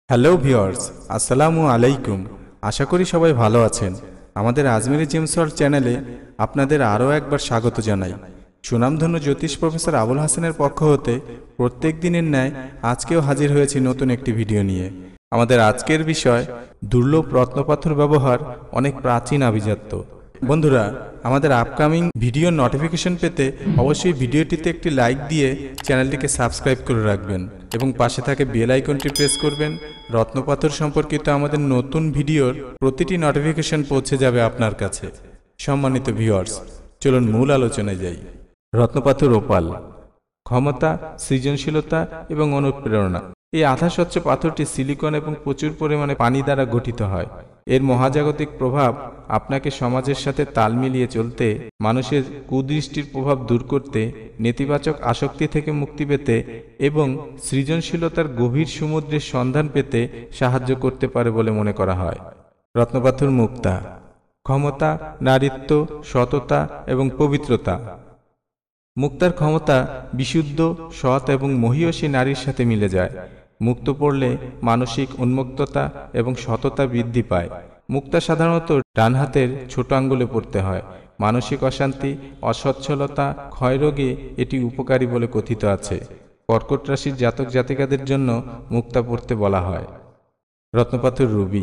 Hello viewers, আসসালামু আলাইকুম। আশা করি সবাই ভালো আছেন। আমাদের আজমেরি জেমস ওয়ার্ল্ড চ্যানেলে আপনাদের আরও একবার স্বাগত জানাই। সুনামধন্য জ্যোতিষ প্রফেসর আবুল হাসানের পক্ষ হতে প্রত্যেক দিনের ন্যায় আজকেও হাজির হয়েছি নতুন একটি ভিডিও নিয়ে। আমাদের আজকের বিষয় দুর্লভ রত্নপাথর ব্যবহার অনেক প্রাচীন আভিজাত্য। বন্ধুরা, আমাদের আপকামিং ভিডিওর নোটিফিকেশন পেতে অবশ্যই ভিডিওটিতে একটি লাইক দিয়ে চ্যানেলটিকে সাবস্ক্রাইব করে রাখবেন এবং পাশে থাকে বেল আইকনটি প্রেস করবেন। রত্নপাথর সম্পর্কিত আমাদের নতুন ভিডিওর প্রতিটি নোটিফিকেশন পৌঁছে যাবে আপনার কাছে। সম্মানিত ভিউয়ার্স, চলুন মূল আলোচনায় যাই। রত্নপাথর ওপাল, ক্ষমতা, সৃজনশীলতা এবং অনুপ্রেরণা। এই আধা স্বচ্ছ পাথরটি সিলিকন এবং প্রচুর পরিমাণে পানি দ্বারা গঠিত হয়। এর মহাজাগতিক প্রভাব আপনাকে সমাজের সাথে তাল মিলিয়ে চলতে, মানুষের কুদৃষ্টির প্রভাব দূর করতে, নেতিবাচক আসক্তি থেকে মুক্তি পেতে এবং সৃজনশীলতার গভীর সমুদ্রের সন্ধান পেতে সাহায্য করতে পারে বলে মনে করা হয়। রত্নপাথর মুক্তা, ক্ষমতা, নারীত্ব, সততা এবং পবিত্রতা। মুক্তার ক্ষমতা বিশুদ্ধ, সৎ এবং মহীয়সী নারীর সাথে মিলে যায়। মুক্ত পড়লে মানসিক উন্মুক্ততা এবং সততা বৃদ্ধি পায়। মুক্তা সাধারণত ডান হাতের ছোট আঙ্গুলে পড়তে হয়। মানসিক অশান্তি, অসচ্ছলতা, ক্ষয়রোগে এটি উপকারী বলে কথিত আছে। কর্কট রাশির জাতক জাতিকাদের জন্য মুক্তা পড়তে বলা হয়। রত্নপাথর রুবি,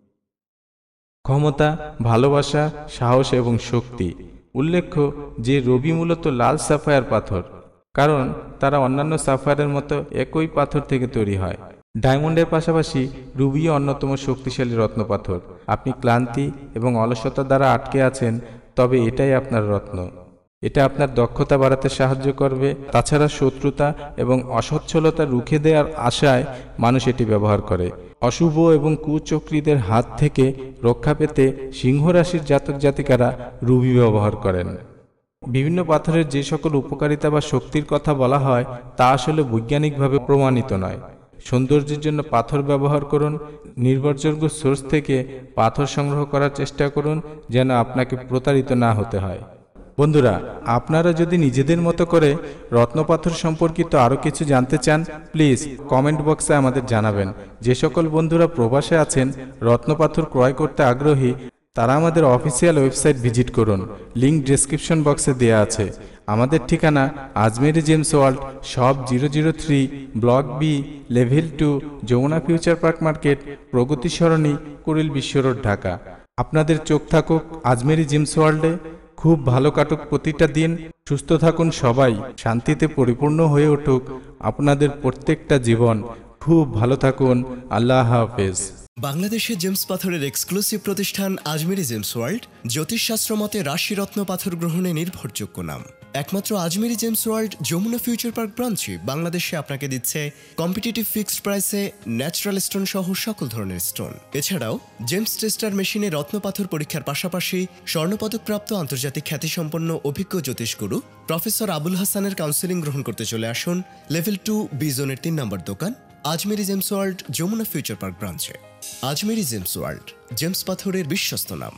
ক্ষমতা, ভালোবাসা, সাহস এবং শক্তি। উল্লেখ্য যে রবি মূলত লাল সাফায়ার পাথর, কারণ তারা অন্যান্য সাফায়ারের মতো একই পাথর থেকে তৈরি হয়। ডায়মন্ডের পাশাপাশি রুবিও অন্যতম শক্তিশালী রত্নপাথর। আপনি ক্লান্তি এবং অলসতা দ্বারা আটকে আছেন, তবে এটাই আপনার রত্ন। এটা আপনার দক্ষতা বাড়াতে সাহায্য করবে। তাছাড়া শত্রুতা এবং অসচ্ছলতা রুখে দেওয়ার আশায় মানুষ এটি ব্যবহার করে। অশুভ এবং কুচক্রীদের হাত থেকে রক্ষা পেতে সিংহ রাশির জাতক জাতিকারা রুবি ব্যবহার করেন। বিভিন্ন পাথরের যে সকল উপকারিতা বা শক্তির কথা বলা হয় তা আসলে বৈজ্ঞানিকভাবে প্রমাণিত নয়। সৌন্দর্যের জন্য পাথর ব্যবহার করুন। নির্ভরযোগ্য সোর্স থেকে পাথর সংগ্রহ করার চেষ্টা করুন, যেন আপনাকে প্রতারিত না হতে হয়। বন্ধুরা, আপনারা যদি নিজেদের মতো করে রত্নপাথর সম্পর্কিত আরও কিছু জানতে চান, প্লিজ কমেন্ট বক্সে আমাদের জানাবেন। যে সকল বন্ধুরা প্রবাসে আছেন, রত্নপাথর ক্রয় করতে আগ্রহী, তারা আমাদের অফিসিয়াল ওয়েবসাইট ভিজিট করুন। লিংক ডেসক্রিপশন বক্সে দেওয়া আছে। আমাদের ঠিকানা Ajmeri gems world, shop 003, block B, level 2, Jamuna future park market, Pragati Sarani, Kuril বিশ্ব রোড, ঢাকা। আপনাদের চোখ থাকুক আজমেরি জেমস ওয়ার্ল্ডে। খুব ভালো কাটুক প্রতিটা দিন। সুস্থ থাকুন সবাই, শান্তিতে পরিপূর্ণ হয়ে উঠুক আপনাদের প্রত্যেকটা জীবন। খুব ভালো থাকুন। আল্লাহ হাফেজ। বাংলাদেশে জেমস পাথরের এক্সক্লুসিভ প্রতিষ্ঠান আজমেরি জেমস ওয়ার্ল্ড জ্যোতিষশাস্ত্র মতে রাশি রত্ন পাথর গ্রহণে নির্ভরযোগ্য নাম। একমাত্র Ajmeri gems world Jamuna future park ব্রাঞ্চে বাংলাদেশে আপনাকে দিচ্ছে কম্পিটিটিভ ফিক্সড প্রাইসে ন্যাচারাল স্টোন সহ সকল ধরনের স্টোন। এছাড়াও জেমস টেস্টার মেশিনে রত্ন পাথর পরীক্ষার পাশাপাশি স্বর্ণপদকপ্রাপ্ত আন্তর্জাতিক খ্যাতিসম্পন্ন অভিজ্ঞ জ্যোতিষগুরু প্রফেসর আবুল হাসানের কাউন্সেলিং গ্রহণ করতে চলে আসুন লেভেল 2 বি জোনের 3 নম্বর দোকান Ajmeri gems world Jamuna future park ব্রাঞ্চে। আজমেরি জেমস ওয়ার্ল্ড, জেমস পাথরের বিশ্বস্ত নাম।